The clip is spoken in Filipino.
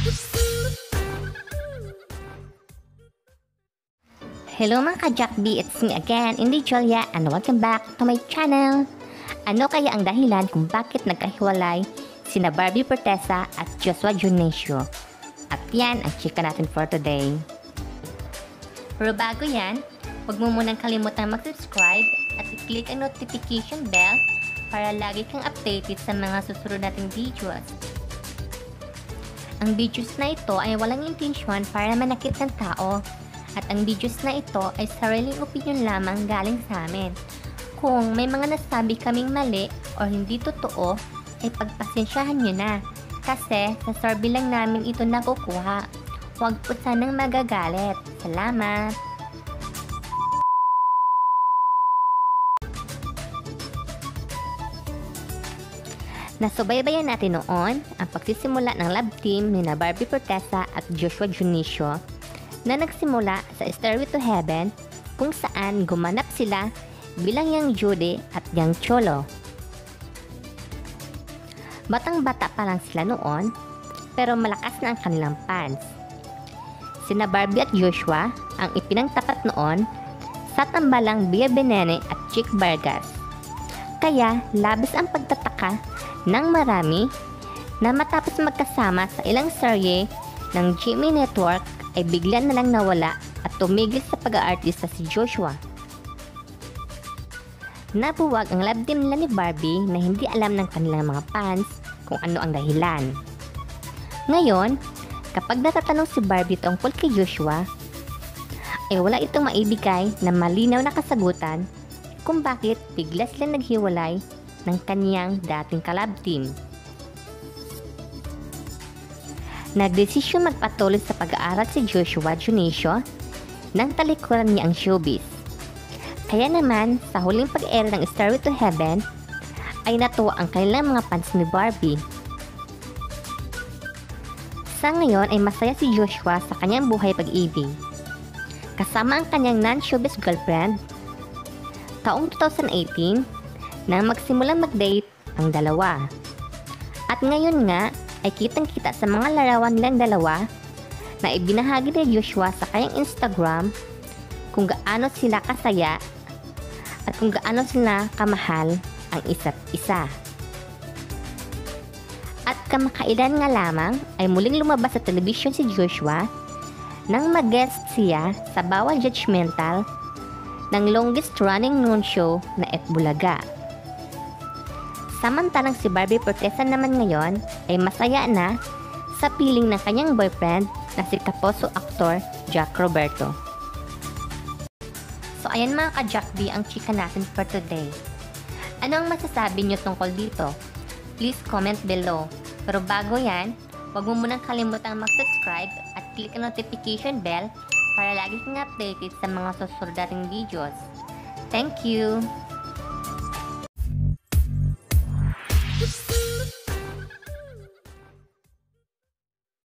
Hello mga ka-Jackbee, it's me again, Inday Julia, and welcome back to my channel. Ano kaya ang dahilan kung bakit nagkahiwalay sina Barbie Fortesa at Joshua Junicio? At yan ang chika natin for today. Pero bago yan, huwag mo munang kalimutang mag-subscribe at i-click ang notification bell para lagi kang updated sa mga susunod nating videos. Ang videos na ito ay walang intensyon para manakit ng tao. At ang videos na ito ay sariling opinion lamang galing sa amin. Kung may mga nasabi kaming mali o hindi totoo, ay pagpasensyahan nyo na. Kasi sa survey lang namin ito nakukuha. Huwag po sanang magagalit. Salamat! Nasubaybayan natin noon ang pagsisimula ng love team ni na Barbie Fortesa at Joshua Junicio na nagsimula sa Stairway to Heaven kung saan gumanap sila bilang Yang Judy at Yang Cholo. Batang-bata pa lang sila noon pero malakas na ang kanilang fans. Sina Barbie at Joshua ang ipinangtapat noon sa tambalang Bia Benene at Chick Vargas. Kaya labis ang pagtataka ng marami na matapos magkasama sa ilang serye ng GMA Network ay bigla na lang nawala at tumigil sa pag-aartista si Joshua. Nabuwag ang love team nila ni Barbie na hindi alam ng kanilang mga fans kung ano ang dahilan. Ngayon, kapag natatanong si Barbie tungkol kay Joshua, ay wala itong maibigay na malinaw na kasagutan kung bakit bigla silang naghiwalay ng kaniyang dating ka-love team. Nagdesisyon magpatuloy sa pag-aaral si Joshua Junicio nang talikuran niya ang showbiz. Kaya naman, sa huling pag-air ng Stairway to Heaven, ay natuwa ang kanilang mga fans ni Barbie. Sa ngayon ay masaya si Joshua sa kanyang buhay pag-ibig. Kasama ang kanyang non-showbiz girlfriend, taong 2018, nang magsimulang mag-date ang dalawa. At ngayon nga, ay kitang-kita sa mga larawan nilang dalawa na ibinahagi ni Joshua sa kanyang Instagram kung gaano sila kasaya at kung gaano sila kamahal ang isa't isa. At kamakailan nga lamang ay muling lumabas sa telebisyon si Joshua nang mag-guest siya sa Bawal Judgmental ng longest running noon show na F Bulaga. Samantalang si Barbie Fortesa naman ngayon ay masaya na sa piling ng kanyang boyfriend na si Kaposo actor Jack Roberto. So ayan mga ka-Jackbee ang chika natin for today. Ano ang masasabi nyo tungkol dito? Please comment below. Pero bago yan, huwag mo munang kalimutang mag-subscribe at click ang notification bell para lagi kang updated sa mga susunod nating videos. Thank you!